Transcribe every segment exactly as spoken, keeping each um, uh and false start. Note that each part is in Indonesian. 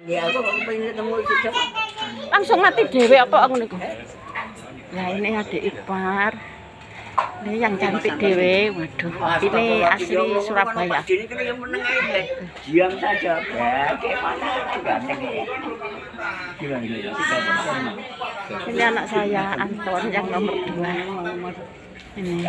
Ya aku pengen ketemu itu. Langsung mati dewe apa aku niku. Nah ini adik ipar. Ini yang cantik dewe. Waduh, ini asli Surabaya. Ini kan yang meneng aja. Diam saja. Bagaimana ganteng ya. Ini anak saya Anton yang nomor dua. Ini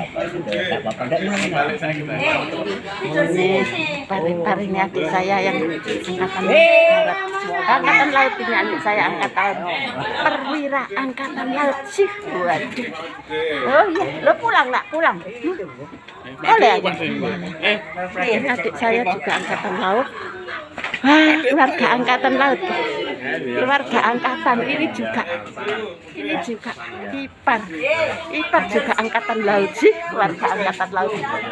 ini ipar-ipar ini adik saya yang angkatan darat. Angkatan laut ini adik saya angkatan perwira angkatan laut sih. Waduh. Oh iya, lo pulang nak pulang. Boleh aja. Ini adik saya juga angkatan laut. Wah, keluarga angkatan laut. Keluarga angkatan ini juga. Ini juga ipar. Ipar juga angkatan laut sih, keluarga angkatan laut.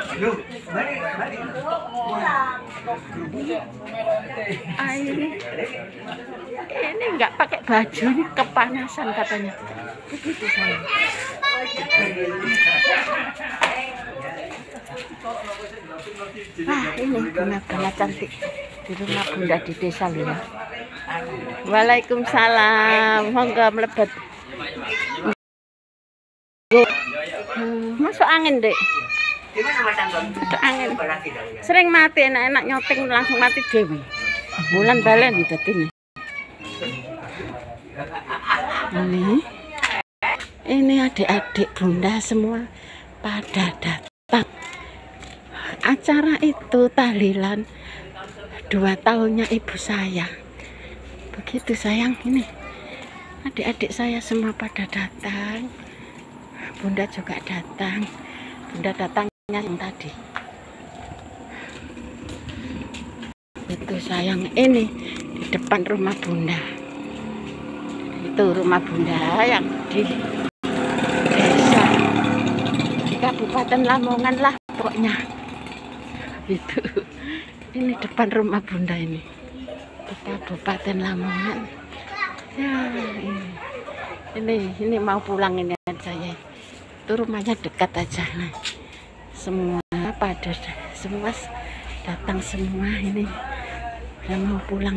Ah, ini ini nggak pakai baju, ini kepanasan katanya. Begitu saya. Wah, ini bunga-bunga cantik di rumah Bunda di desa loh ya. Waalaikumsalam, monggo mlebet. Hmm, masuk angin dek. Masuk angin. Sering mati, enak-enak nyoteng langsung mati dewi. Bulan balen dadi ini. Ini, ini adik-adik Bunda semua pada datang. Acara itu tahlilan dua tahunnya ibu saya. Begitu sayang, ini adik-adik saya semua pada datang. Bunda juga datang. Bunda datangnya yang tadi. Itu sayang, ini di depan rumah Bunda. Itu rumah Bunda yang di desa di Kabupaten Lamongan lah pokoknya. Itu ini depan rumah Bunda ini di Kabupaten Lamongan ya. Ini ini, ini mau pulang ini saya. Itu rumahnya dekat aja. Nah, semua pada semua datang semua ini udah mau pulang.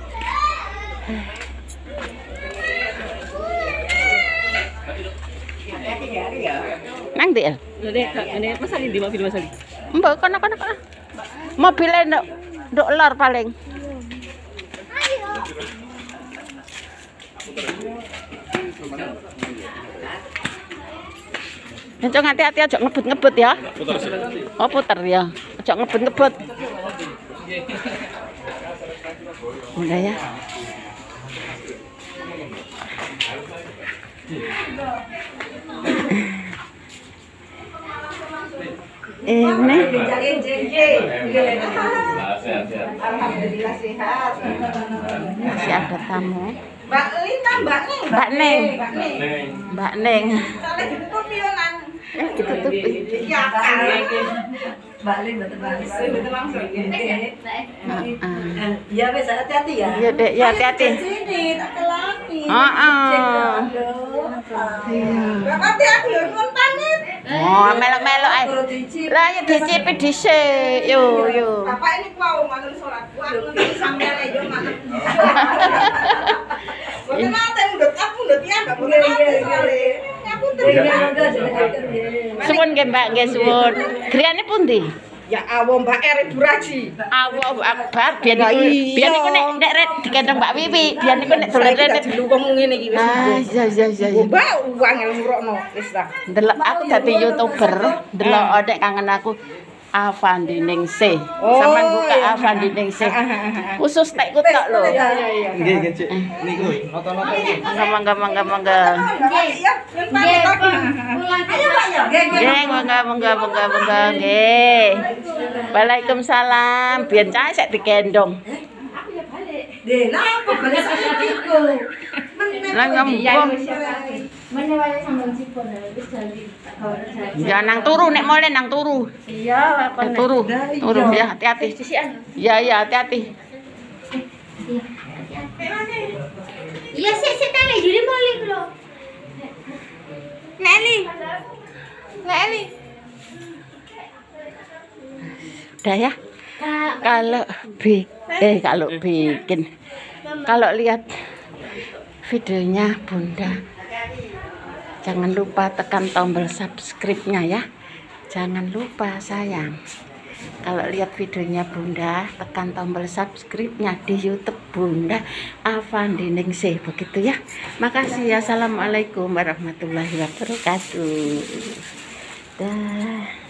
Nang Del. Ini masali di mobil masali. Mbak kono kono kono. Mobilnya ndok ndok lor paling. Encok hati-hati aja ngebut-ngebut ya. Oh puter ya. Aja ngebut-ngebut. Udah ya. Ini alhamdulillah sehat. masih ada tamu. Mbak Lina, Mbak Neng. Mbak Neng. Mbak Neng. Soalnya ditutupi yonan. Eh ditutupi. Ya kan. Mbak Lin betul langsung. Betul langsung. Ya wes hati-hati ya. Iya dek, ya hati-hati. Sini tak kelani. Heeh. Mbak hati-hati ya nuwun pamit. Oh, melok-melok ae. Lah ya dicipi dhisik. Yo yo. Bapak ini mau manut salat. Wah, ngerti sampean aja manut. Mboten nate ndut aku ndut ya Mbak mboten nate soalé. Aku Suwun nggih Mbak, nggih suwun. Griyane pundi? ya awo Mbak Er Ibu Raji. Allahu Akbar. Biyen niku biyen niku nek nek ret digendong Mbak Wiwi, biyen niku nek dolen rene wong ngene iki wis. Ah, iya iya iya. Mbak uang ngurukno wis ta. Ndelok aku dadi YouTuber, ndelok nek kangen aku Avandi Ningsih. Sampeyan buka Avandi Ningsih. Khusus tekku tok lho. Iya iya iya. Nggih nggih Cik. Niku nonton-nonton iki. Mangga mangga mangga. Nggih. Ya, nggih. Pulang ayo Pak ya. Nggih, mangga mangga mangga mangga nggih. Waalaikumsalam. Biyen cae sik digendong. Deh, napa balik sakiku? Lah ngembung. Ya nang turu nek mole nang turu. Iya, Nang turu. Turu ya hati-hati. Iya iya hati-hati. Iya sih sih tali jadi balik lo. Neli. Neli. Udah ya. Kalau bikin eh kalau bikin kalau lihat videonya Bunda, jangan lupa tekan tombol subscribe-nya ya. Jangan lupa sayang. Kalau lihat videonya Bunda, tekan tombol subscribe-nya di YouTube Bunda Avandi Ningsih, begitu ya. Makasih ya. Assalamualaikum warahmatullahi wabarakatuh. Dah.